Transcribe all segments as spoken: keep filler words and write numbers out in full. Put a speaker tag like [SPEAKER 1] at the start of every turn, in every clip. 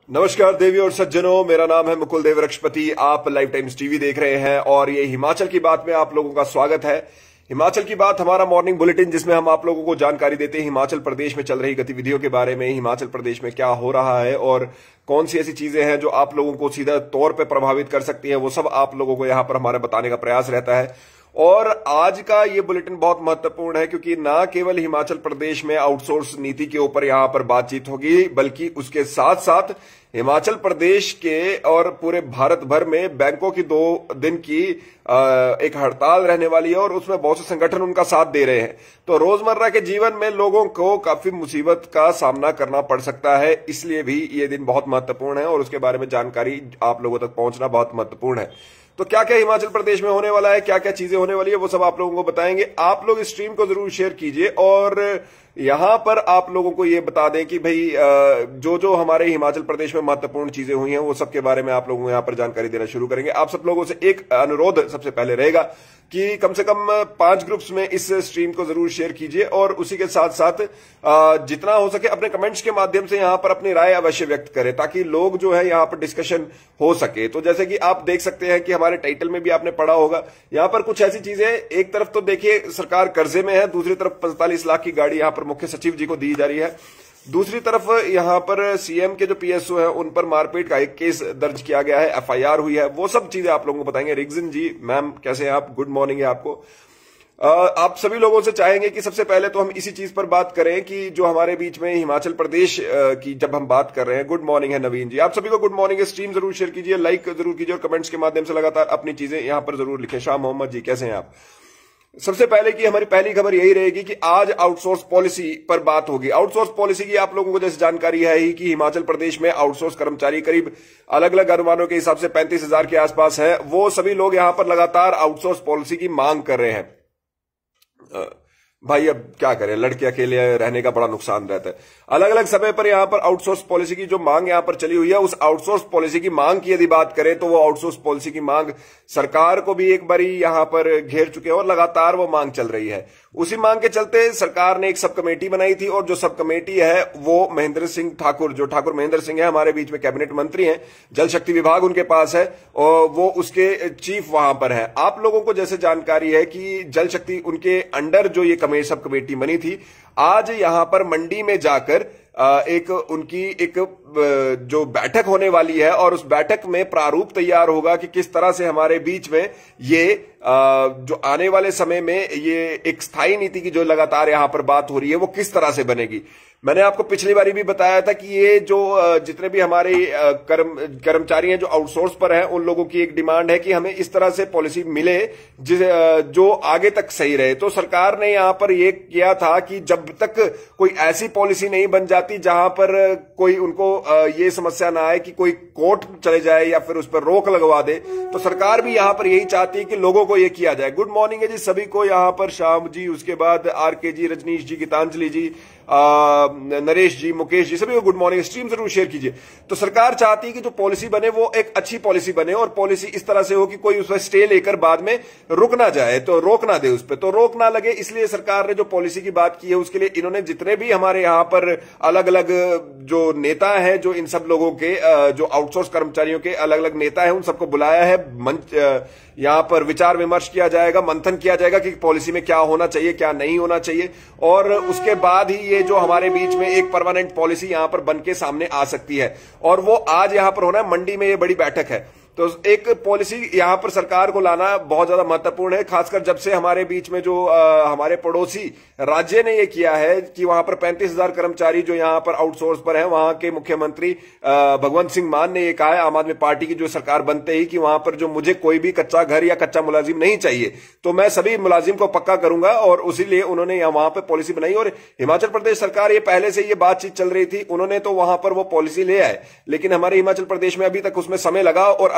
[SPEAKER 1] नमस्कार देवी और सज्जनों, मेरा नाम है मुकुल देव रक्षपति। आप लाइव टाइम्स टीवी देख रहे हैं और ये हिमाचल की बात में आप लोगों का स्वागत है। हिमाचल की बात हमारा मॉर्निंग बुलेटिन, जिसमें हम आप लोगों को जानकारी देते हैं हिमाचल प्रदेश में चल रही गतिविधियों के बारे में, हिमाचल प्रदेश में क्या हो रहा है और कौन सी ऐसी चीजें हैं जो आप लोगों को सीधा तौर पे प्रभावित कर सकती हैं, वो सब आप लोगों को यहाँ पर हमारा बताने का प्रयास रहता है। और आज का ये बुलेटिन बहुत महत्वपूर्ण है क्योंकि ना केवल हिमाचल प्रदेश में आउटसोर्स नीति के ऊपर यहाँ पर बातचीत होगी, बल्कि उसके साथ साथ हिमाचल प्रदेश के और पूरे भारत भर में बैंकों की दो दिन की एक हड़ताल रहने वाली है और उसमें बहुत से संगठन उनका साथ दे रहे हैं। तो रोजमर्रा के जीवन में लोगों को काफी मुसीबत का सामना करना पड़ सकता है, इसलिए भी ये दिन बहुत महत्वपूर्ण है और उसके बारे में जानकारी आप लोगों तक पहुंचना बहुत महत्वपूर्ण है। तो क्या क्या हिमाचल प्रदेश में होने वाला है, क्या क्या चीजें होने वाली है, वो सब आप लोगों को बताएंगे। आप लोग इस स्ट्रीम को जरूर शेयर कीजिए और यहां पर आप लोगों को ये बता दें कि भाई जो जो हमारे हिमाचल प्रदेश में महत्वपूर्ण चीजें हुई हैं वो सब के बारे में आप लोगों को यहां पर जानकारी देना शुरू करेंगे। आप सब लोगों से एक अनुरोध सबसे पहले रहेगा कि कम से कम पांच ग्रुप्स में इस स्ट्रीम को जरूर शेयर कीजिए और उसी के साथ साथ जितना हो सके अपने कमेंट्स के माध्यम से यहां पर अपनी राय अवश्य व्यक्त करें, ताकि लोग जो है यहां पर डिस्कशन हो सके। तो जैसे कि आप देख सकते हैं कि हमारे टाइटल में भी आपने पढ़ा होगा, यहां पर कुछ ऐसी चीजें, एक तरफ तो देखिए सरकार कर्जे में है, दूसरी तरफ पैंतालीस लाख की गाड़ी यहां पर मुख्य सचिव जी को दी जा रही है, दूसरी तरफ यहां पर सीएम के जो पीएसओ है उन पर मारपीट का एक केस दर्ज किया गया है, एफआईआर हुई है। वो सब चीजें आप लोगों को बताएंगे। रिगजिन जी, मैम कैसे हैं आप? गुड मॉर्निंग है आपको। आ, आप सभी लोगों से चाहेंगे कि सबसे पहले तो हम इसी चीज पर बात करें कि जो हमारे बीच में हिमाचल प्रदेश की जब हम बात कर रहे हैं। गुड मॉर्निंग है नवीन जी, आप सभी को गुड मॉर्निंग है। स्ट्रीम जरूर शेयर कीजिए, लाइक जरूर कीजिए और कमेंट्स के माध्यम से लगातार अपनी चीजें यहां पर जरूर लिखें। शाह मोहम्मद जी कैसे हैं आप? सबसे पहले की हमारी पहली खबर यही रहेगी कि आज आउटसोर्स पॉलिसी पर बात होगी। आउटसोर्स पॉलिसी की आप लोगों को जैसे जानकारी है ही कि हिमाचल प्रदेश में आउटसोर्स कर्मचारी करीब अलग अलग अनुमानों के हिसाब से पैंतीस हजार के आसपास है। वो सभी लोग यहां पर लगातार आउटसोर्स पॉलिसी की मांग कर रहे हैं। भाई अब क्या करें, लड़के अकेले रहने का बड़ा नुकसान रहता है। अलग अलग समय पर यहां पर आउटसोर्स पॉलिसी की जो मांग यहां पर चली हुई है, उस आउटसोर्स पॉलिसी की मांग की यदि बात करें तो वो आउटसोर्स पॉलिसी की मांग सरकार को भी एक बारी यहां पर घेर चुके हैं और लगातार वो मांग चल रही है। उसी मांग के चलते सरकार ने एक सब कमेटी बनाई थी और जो सब कमेटी है वो महेंद्र सिंह ठाकुर, जो ठाकुर महेंद्र सिंह है, हमारे बीच में कैबिनेट मंत्री हैं, जल शक्ति विभाग उनके पास है और वो उसके चीफ वहां पर है। आप लोगों को जैसे जानकारी है कि जल शक्ति उनके अंडर जो ये सब कमेटी बनी थी, आज यहां पर मंडी में जाकर एक उनकी एक जो बैठक होने वाली है और उस बैठक में प्रारूप तैयार होगा कि किस तरह से हमारे बीच में ये जो आने वाले समय में ये एक स्थायी नीति की जो लगातार यहां पर बात हो रही है वो किस तरह से बनेगी। मैंने आपको पिछली बारी भी बताया था कि ये जो जितने भी हमारे कर्म कर्मचारी हैं जो आउटसोर्स पर हैं, उन लोगों की एक डिमांड है कि हमें इस तरह से पॉलिसी मिले जिस जो आगे तक सही रहे। तो सरकार ने यहां पर ये किया था कि जब तक कोई ऐसी पॉलिसी नहीं बन जाती जहां पर कोई उनको ये समस्या ना आए कि कोई कोर्ट चले जाए या फिर उस पर रोक लगवा दे, तो सरकार भी यहां पर यही चाहती है कि लोगों को ये किया जाए। गुड मॉर्निंग है जी सभी को यहां पर, श्याम जी, उसके बाद आर के जी, रजनीश जी, गीतांजलि जी, आ, नरेश जी, मुकेश जी, सभी को गुड मॉर्निंग। स्ट्रीम जरूर शेयर कीजिए। तो सरकार चाहती है कि जो पॉलिसी बने वो एक अच्छी पॉलिसी बने और पॉलिसी इस तरह से हो कि कोई उस पर स्टे लेकर बाद में रुक ना जाए, तो रोक ना दे उस पर, तो रोक ना लगे। इसलिए सरकार ने जो पॉलिसी की बात की है उसके लिए इन्होंने जितने भी हमारे यहां पर अलग अलग जो नेता हैं, जो इन सब लोगों के जो आउटसोर्स कर्मचारियों के अलग अलग नेता हैं, उन सबको बुलाया है। मंच यहां पर विचार विमर्श किया जाएगा, मंथन किया जाएगा कि पॉलिसी में क्या होना चाहिए, क्या नहीं होना चाहिए, और उसके बाद ही ये जो हमारे बीच में एक परमानेंट पॉलिसी यहां पर बनके सामने आ सकती है। और वो आज यहां पर होना है, मंडी में ये बड़ी बैठक है। तो एक पॉलिसी यहां पर सरकार को लाना बहुत ज्यादा महत्वपूर्ण है, खासकर जब से हमारे बीच में जो आ, हमारे पड़ोसी राज्य ने ये किया है कि वहां पर पैंतीस हजार कर्मचारी जो यहां पर आउटसोर्स पर हैं, वहां के मुख्यमंत्री भगवंत सिंह मान ने ये कहा है आम आदमी पार्टी की जो सरकार बनते ही कि वहां पर जो मुझे कोई भी कच्चा घर या कच्चा मुलाजिम नहीं चाहिए, तो मैं सभी मुलाजिम को पक्का करूंगा। और उसीलिए उन्होंने वहां पर पॉलिसी बनाई और हिमाचल प्रदेश सरकार, ये पहले से ये बातचीत चल रही थी, उन्होंने तो वहां पर वो पॉलिसी ले आए, लेकिन हमारे हिमाचल प्रदेश में अभी तक उसमें समय लगा और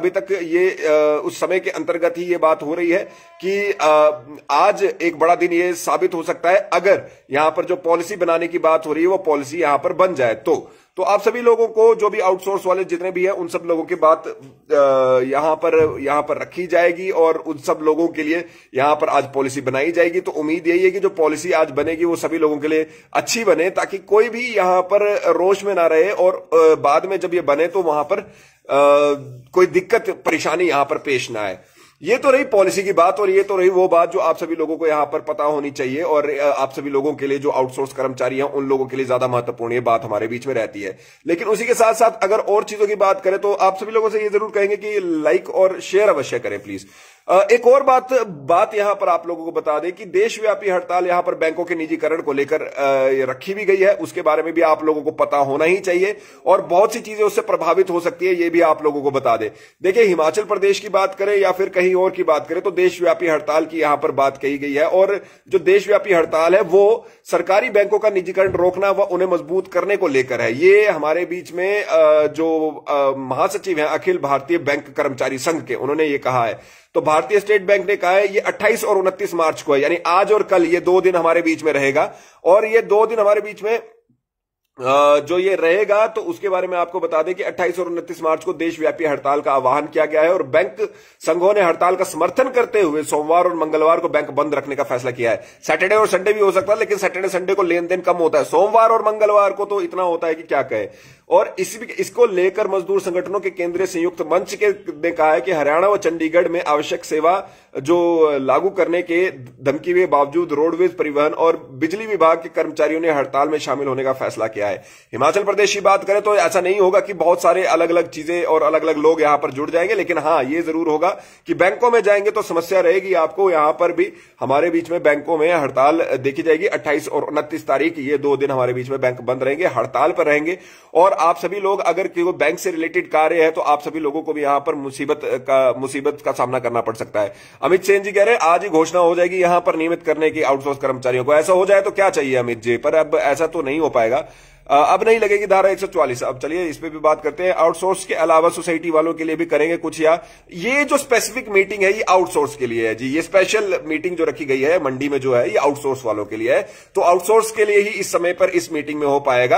[SPEAKER 1] अभी तक ये उस समय के अंतर्गत ही ये बात हो रही है कि आज एक बड़ा दिन ये साबित हो सकता है, अगर यहां पर जो पॉलिसी बनाने की बात हो रही है वो पॉलिसी यहां पर बन जाए तो तो आप सभी लोगों को, जो भी आउटसोर्स वाले जितने भी हैं, उन सब लोगों की बात यहां पर यहां पर रखी जाएगी और उन सब लोगों के लिए यहां पर आज पॉलिसी बनाई जाएगी। तो उम्मीद यही है कि जो पॉलिसी आज बनेगी वो सभी लोगों के लिए अच्छी बने, ताकि कोई भी यहां पर रोष में ना रहे और बाद में जब ये बने तो वहां पर कोई दिक्कत परेशानी यहां पर पेश ना आए। ये तो रही पॉलिसी की बात, और ये तो रही वो बात जो आप सभी लोगों को यहां पर पता होनी चाहिए, और आप सभी लोगों के लिए जो आउटसोर्स कर्मचारी हैं उन लोगों के लिए ज्यादा महत्वपूर्ण ये बात हमारे बीच में रहती है। लेकिन उसी के साथ साथ अगर और चीजों की बात करें तो आप सभी लोगों से ये जरूर कहेंगे कि लाइक और शेयर अवश्य करें प्लीज। एक और बात बात यहां पर आप लोगों को बता दें कि देशव्यापी हड़ताल यहां पर बैंकों के निजीकरण को लेकर रखी भी गई है, उसके बारे में भी आप लोगों को पता होना ही चाहिए, और बहुत सी चीजें उससे प्रभावित हो सकती है, ये भी आप लोगों को बता दें। देखिए, हिमाचल प्रदेश की बात करें या फिर कहीं और की बात करें तो देशव्यापी हड़ताल की यहां पर बात कही गई है, और जो देशव्यापी हड़ताल है वो सरकारी बैंकों का निजीकरण रोकना व उन्हें मजबूत करने को लेकर है। ये हमारे बीच में जो महासचिव हैं अखिल भारतीय बैंक कर्मचारी संघ के, उन्होंने ये कहा है। तो भारतीय स्टेट बैंक ने कहा है ये अट्ठाईस और उनतीस मार्च को है, यानी आज और कल, ये दो दिन हमारे बीच में रहेगा, और ये दो दिन हमारे बीच में जो ये रहेगा तो उसके बारे में आपको बता दें कि अट्ठाईस और उनतीस मार्च को देशव्यापी हड़ताल का आह्वान किया गया है, और बैंक संघों ने हड़ताल का समर्थन करते हुए सोमवार और मंगलवार को बैंक बंद रखने का फैसला किया है। सैटरडे और संडे भी हो सकता है, लेकिन सैटरडे संडे को लेन देन कम होता है, सोमवार और मंगलवार को तो इतना होता है कि क्या कहे। और इस इसको लेकर मजदूर संगठनों के केंद्रीय संयुक्त मंच के ने कहा है कि हरियाणा व चंडीगढ़ में आवश्यक सेवा जो लागू करने के धमकी के बावजूद रोडवेज, परिवहन और बिजली विभाग के कर्मचारियों ने हड़ताल में शामिल होने का फैसला किया है। हिमाचल प्रदेश की बात करें तो ऐसा नहीं होगा कि बहुत सारे अलग अलग चीजें और अलग अलग लोग यहां पर जुड़ जाएंगे, लेकिन हाँ, ये जरूर होगा कि बैंकों में जाएंगे तो समस्या रहेगी आपको। यहां पर भी हमारे बीच में बैंकों में हड़ताल देखी जाएगी। अट्ठाईस और उनतीस तारीख, ये दो दिन हमारे बीच में बैंक बंद रहेंगे, हड़ताल पर रहेंगे। और आप सभी लोग अगर कोई बैंक से रिलेटेड कार्य है तो आप सभी लोगों को भी यहां पर मुसीबत का मुसीबत का सामना करना पड़ सकता है। अमित सेन जी कह रहे हैं आज ही घोषणा हो जाएगी यहां पर नियमित करने की आउटसोर्स कर्मचारियों को। ऐसा हो जाए तो क्या चाहिए अमित जी, पर अब ऐसा तो नहीं हो पाएगा, अब नहीं लगेगी धारा एक सौ चौवालीस। अब चलिए इस पे भी बात करते हैं। आउटसोर्स के अलावा सोसाइटी वालों के लिए भी करेंगे कुछ, या ये जो स्पेसिफिक मीटिंग है ये आउटसोर्स के लिए है जी, ये स्पेशल मीटिंग जो रखी गई है मंडी में जो है ये आउटसोर्स वालों के लिए है। तो आउटसोर्स के लिए ही इस समय पर इस मीटिंग में हो पाएगा,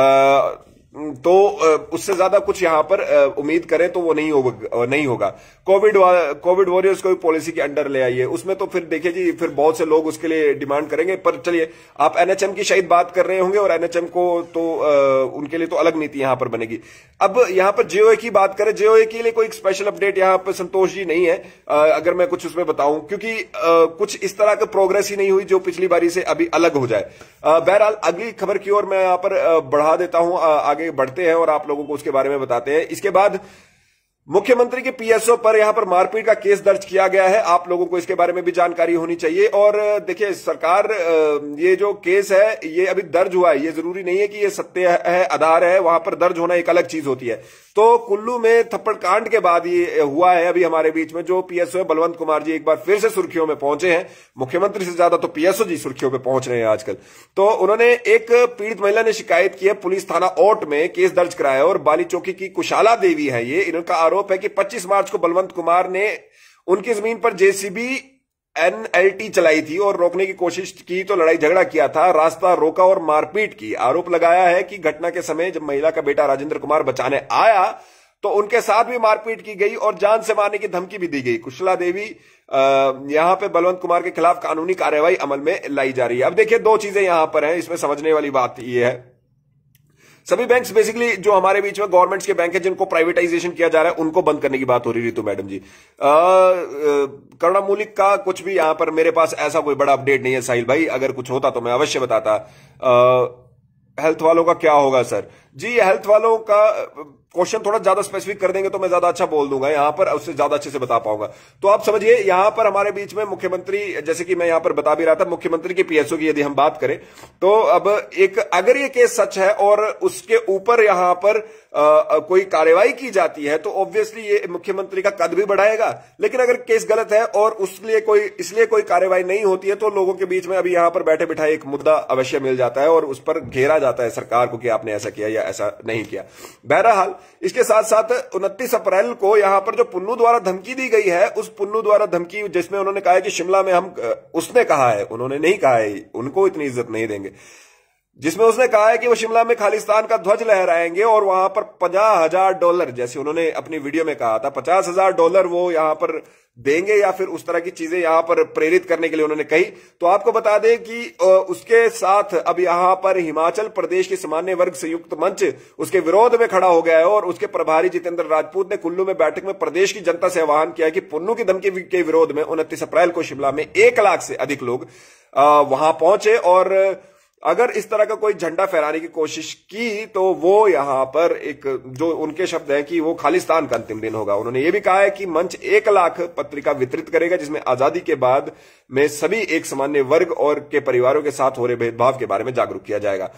[SPEAKER 1] आ, तो उससे ज्यादा कुछ यहां पर उम्मीद करें तो वो नहीं होगा नहीं होगा कोविड कोविड वॉरियर्स को भी पॉलिसी के अंडर ले आइए, उसमें तो फिर देखिए जी, फिर बहुत से लोग उसके लिए डिमांड करेंगे। पर चलिए, आप एनएचएम की शायद बात कर रहे होंगे, और एनएचएम को तो आ, उनके लिए तो अलग नीति यहां पर बनेगी। अब यहां पर जेओए की बात करें, जेओए के लिए कोई स्पेशल अपडेट यहां पर संतोष जी नहीं है, आ, अगर मैं कुछ उसमें बताऊं, क्योंकि आ, कुछ इस तरह का प्रोग्रेस ही नहीं हुई जो पिछली बारी से अभी अलग हो जाए। बहरहाल अगली खबर की ओर मैं यहां पर बढ़ा देता हूं, आगे बढ़ते हैं और आप लोगों को उसके बारे में बताते हैं। इसके बाद मुख्यमंत्री के पीएसओ पर यहां पर मारपीट का केस दर्ज किया गया है, आप लोगों को इसके बारे में भी जानकारी होनी चाहिए। और देखिए, सरकार ये जो केस है ये अभी दर्ज हुआ है, ये जरूरी नहीं है कि ये सत्य है, आधार है, वहां पर दर्ज होना एक अलग चीज होती है। तो कुल्लू में थप्पड़ कांड के बाद ये हुआ है अभी हमारे बीच में। जो पीएसओ बलवंत कुमार जी एक बार फिर से सुर्खियों में पहुंचे हैं, मुख्यमंत्री से ज्यादा तो पीएसओ जी सुर्खियों में पहुंच रहे हैं आजकल। तो उन्होंने, एक पीड़ित महिला ने शिकायत की है, पुलिस थाना ओट में केस दर्ज कराया, और बाली चौकी की कुशाला देवी है ये, इनका आरोप है कि पच्चीस मार्च को बलवंत कुमार ने उनकी जमीन पर जेसीबी एनएलटी चलाई थी और रोकने की कोशिश की, तो लड़ाई झगड़ा किया था, रास्ता रोका और मारपीट की। आरोप लगाया है कि घटना के समय जब महिला का बेटा राजेंद्र कुमार बचाने आया तो उनके साथ भी मारपीट की गई और जान से मारने की धमकी भी दी गई। कुशला देवी यहां पे बलवंत कुमार के खिलाफ कानूनी कार्रवाई अमल में लाई जा रही है। अब देखिए, दो चीजें यहां पर हैं, इसमें समझने वाली बात यह है, सभी बैंक्स बेसिकली जो हमारे बीच में गवर्नमेंट्स के बैंक है जिनको प्राइवेटाइजेशन किया जा रहा है उनको बंद करने की बात हो रही रितु मैडम जी। करुणा मूलिक का कुछ भी यहां पर मेरे पास ऐसा कोई बड़ा अपडेट नहीं है साहिल भाई, अगर कुछ होता तो मैं अवश्य बताता। हेल्थ वालों का क्या होगा सर जी? हेल्थ वालों का क्वेश्चन थोड़ा ज्यादा स्पेसिफिक कर देंगे तो मैं ज्यादा अच्छा बोल दूंगा यहां पर, उससे ज्यादा अच्छे से बता पाऊंगा। तो आप समझिए, यहां पर हमारे बीच में मुख्यमंत्री, जैसे कि मैं यहां पर बता भी रहा था, मुख्यमंत्री के पीएसओ की यदि हम बात करें तो अब एक, अगर ये केस सच है और उसके ऊपर यहां पर आ, कोई कार्रवाई की जाती है तो ऑब्वियसली ये मुख्यमंत्री का कद भी बढ़ाएगा। लेकिन अगर केस गलत है और उसलिए कोई इसलिए कोई कार्रवाई नहीं होती है तो लोगों के बीच में अभी यहां पर बैठे बिठाए एक मुद्दा अवश्य मिल जाता है और उस पर घेरा जाता है सरकार को कि आपने ऐसा किया या ऐसा नहीं किया। बहरहाल इसके साथ साथ उनतीस अप्रैल को यहां पर जो पुन्नू द्वारा धमकी दी गई है, उस पुन्नू द्वारा धमकी जिसमें उन्होंने कहा है कि शिमला में हम, उसने कहा है, उन्होंने नहीं कहा है, उनको इतनी इज्जत नहीं देंगे, जिसमें उसने कहा है कि वो शिमला में खालिस्तान का ध्वज लहराएंगे और वहां पर पचास हजार डॉलर, जैसे उन्होंने अपनी वीडियो में कहा था, पचास हजार डॉलर वो यहां पर देंगे या फिर उस तरह की चीजें यहां पर प्रेरित करने के लिए उन्होंने कही। तो आपको बता दें कि उसके साथ अब यहां पर हिमाचल प्रदेश के सामान्य वर्ग संयुक्त मंच उसके विरोध में खड़ा हो गया है और उसके प्रभारी जितेंद्र राजपूत ने कुल्लू में बैठक में प्रदेश की जनता से आह्वान किया कि पुन्नू की धमकी के विरोध में उनतीस अप्रैल को शिमला में एक लाख से अधिक लोग वहां पहुंचे और अगर इस तरह का कोई झंडा फहराने की कोशिश की तो वो यहां पर एक, जो उनके शब्द है कि वो खालिस्तान का अंतिम दिन होगा। उन्होंने ये भी कहा है कि मंच एक लाख पत्रिका वितरित करेगा जिसमें आजादी के बाद में सभी एक सामान्य वर्ग और के परिवारों के साथ हो रहे भेदभाव के बारे में जागरूक किया जाएगा।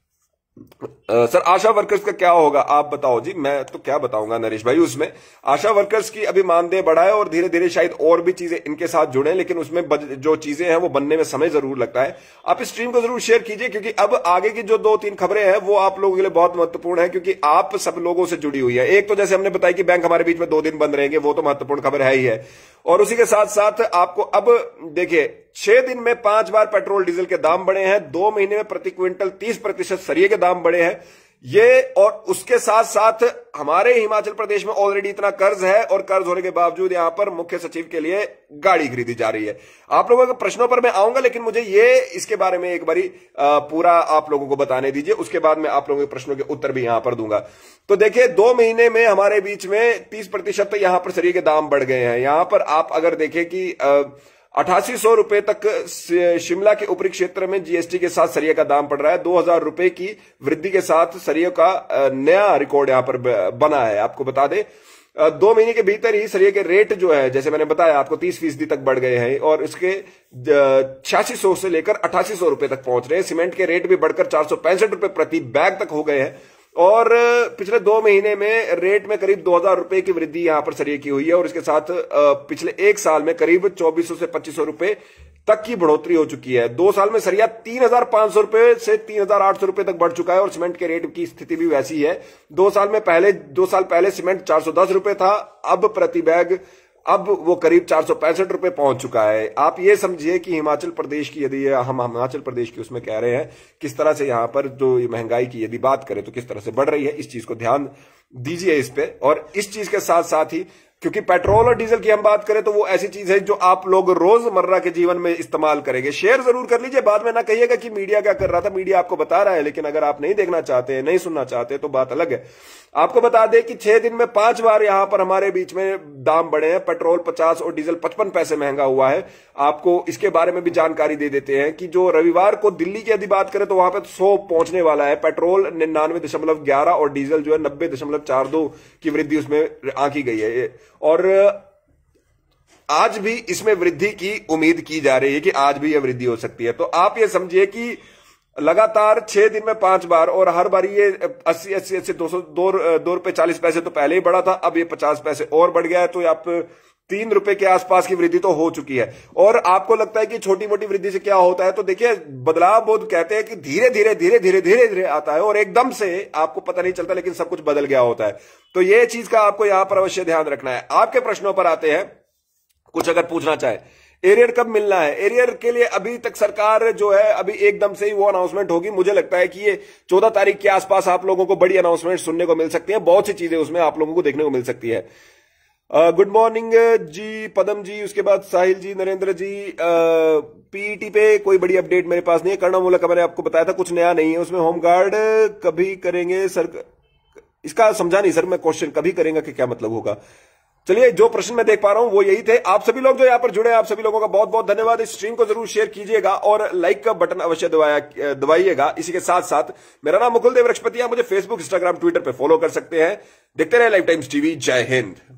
[SPEAKER 1] आ, सर आशा वर्कर्स का क्या होगा आप बताओ जी। मैं तो क्या बताऊंगा नरेश भाई, उसमें आशा वर्कर्स की अभी मानदेय बढ़ा है और धीरे धीरे शायद और भी चीजें इनके साथ जुड़े, लेकिन उसमें जो चीजें हैं वो बनने में समय जरूर लगता है। आप इस स्ट्रीम को जरूर शेयर कीजिए क्योंकि अब आगे की जो दो तीन खबरें हैं वो आप लोगों के लिए बहुत महत्वपूर्ण है क्योंकि आप सब लोगों से जुड़ी हुई है। एक तो जैसे हमने बताया कि बैंक हमारे बीच में दो दिन बंद रहेंगे, वो तो महत्वपूर्ण खबर है ही है, और उसी के साथ साथ आपको अब देखिए छह दिन में पांच बार पेट्रोल डीजल के दाम बढ़े हैं, दो महीने में प्रति क्विंटल तीस प्रतिशत सरिये के दाम बढ़े हैं ये, और उसके साथ साथ हमारे हिमाचल प्रदेश में ऑलरेडी इतना कर्ज है और कर्ज होने के बावजूद यहां पर मुख्य सचिव के लिए गाड़ी खरीदी जा रही है। आप लोगों के प्रश्नों पर मैं आऊंगा, लेकिन मुझे ये इसके बारे में एक बारी पूरा आप लोगों को बताने दीजिए, उसके बाद मैं आप लोगों के प्रश्नों के उत्तर भी यहां पर दूंगा। तो देखिए दो महीने में हमारे बीच में तीस प्रतिशत तो यहां पर सरिये के दाम बढ़ गए हैं। यहां पर आप अगर देखें कि अठासी सौ रुपए तक शिमला के ऊपरी क्षेत्र में जीएसटी के साथ सरिये का दाम पड़ रहा है। दो हजार रुपए की वृद्धि के साथ सरिये का नया रिकॉर्ड यहां पर बना है। आपको बता दें दो महीने के भीतर ही सरिये के रेट जो है, जैसे मैंने बताया आपको, तीस फीसदी तक बढ़ गए हैं और इसके छियासी सौ से लेकर अठासी सौ रुपए तक पहुंच रहे हैं। सीमेंट के रेट भी बढ़कर चार सौ पैंसठ रुपए प्रति बैग तक हो गए हैं और पिछले दो महीने में रेट में करीब दो हजार रुपए की वृद्धि यहां पर सरिये की हुई है और इसके साथ पिछले एक साल में करीब चौबीस सौ से पच्चीस सौ रुपए तक की बढ़ोतरी हो चुकी है। दो साल में सरिया तीन हजार पांच सौ रुपए से तीन हजार आठ सौ रुपए तक बढ़ चुका है और सीमेंट के रेट की स्थिति भी वैसी है। दो साल में पहले दो साल पहले सीमेंट चार सौ दस रुपए था, अब प्रति बैग अब वो करीब चार सौ पैंसठ रुपए पहुंच चुका है। आप ये समझिए कि हिमाचल प्रदेश की, यदि हम हिमाचल प्रदेश की उसमें कह रहे हैं किस तरह से यहां पर जो महंगाई की यदि बात करें तो किस तरह से बढ़ रही है, इस चीज को ध्यान दीजिए इस पे। और इस चीज के साथ साथ ही क्योंकि पेट्रोल और डीजल की हम बात करें तो वो ऐसी चीज है जो आप लोग रोजमर्रा के जीवन में इस्तेमाल करेंगे। शेयर जरूर कर लीजिए, बाद में ना कहिएगा कि मीडिया क्या कर रहा था, मीडिया आपको बता रहा है, लेकिन अगर आप नहीं देखना चाहते, नहीं सुनना चाहते तो बात अलग है। आपको बता दें कि छह दिन में पांच बार यहां पर हमारे बीच में दाम बढ़े हैं। पेट्रोल पचास और डीजल पचपन पैसे महंगा हुआ है। आपको इसके बारे में भी जानकारी दे देते हैं कि जो रविवार को दिल्ली की यदि बात करें तो वहां पर सौ पहुंचने वाला है। पेट्रोल निन्यानवे दशमलव ग्यारह और डीजल जो है नब्बे दशमलव चार दो की वृद्धि उसमें आंकी गई है और आज भी इसमें वृद्धि की उम्मीद की जा रही है कि आज भी यह वृद्धि हो सकती है। तो आप ये समझिए कि लगातार छह दिन में पांच बार और हर बार ये अस्सी अस्सी अस्सी दो सौ दो दो रुपए चालीस पैसे तो पहले ही बढ़ा था, अब ये पचास पैसे और बढ़ गया है। तो आप तीन रुपए के आसपास की वृद्धि तो हो चुकी है। और आपको लगता है कि छोटी मोटी वृद्धि से क्या होता है, तो देखिए बदलाव बोध कहते हैं कि धीरे धीरे धीरे धीरे धीरे धीरे आता है और एकदम से आपको पता नहीं चलता, लेकिन सब कुछ बदल गया होता है। तो ये चीज का आपको यहां पर अवश्य ध्यान रखना है। आपके प्रश्नों पर आते हैं, कुछ अगर पूछना चाहे, एरियर कब मिलना है? एरियर के लिए अभी तक सरकार जो है अभी एकदम से ही वो अनाउंसमेंट होगी। मुझे लगता है कि ये चौदह तारीख के आसपास आप लोगों को बड़ी अनाउंसमेंट सुनने को मिल सकती है। बहुत सी चीजें उसमें आप लोगों को देखने को मिल सकती है। गुड मॉर्निंग जी, पदम जी, उसके बाद साहिल जी, नरेंद्र जी। पीईटी पे कोई बड़ी अपडेट मेरे पास नहीं है। कर्णामूला का मैंने आपको बताया था, कुछ नया नहीं है उसमें। होमगार्ड कभी करेंगे सर? इसका समझा नहीं सर मैं क्वेश्चन, कभी करेंगे कि क्या मतलब होगा। चलिए, जो प्रश्न मैं देख पा रहा हूं वो यही थे। आप सभी लोग जो यहां पर जुड़े हैं, आप सभी लोगों का बहुत बहुत धन्यवाद। इस स्ट्रीम को जरूर शेयर कीजिएगा और लाइक का बटन अवश्य दबाया दबाइएगा। इसी के साथ साथ मेरा नाम मुकुल देव रक्षपति है। मुझे फेसबुक, इंस्टाग्राम, ट्विटर पे फॉलो कर सकते हैं। देखते रहे लाइव टाइम्स टीवी। जय हिंद।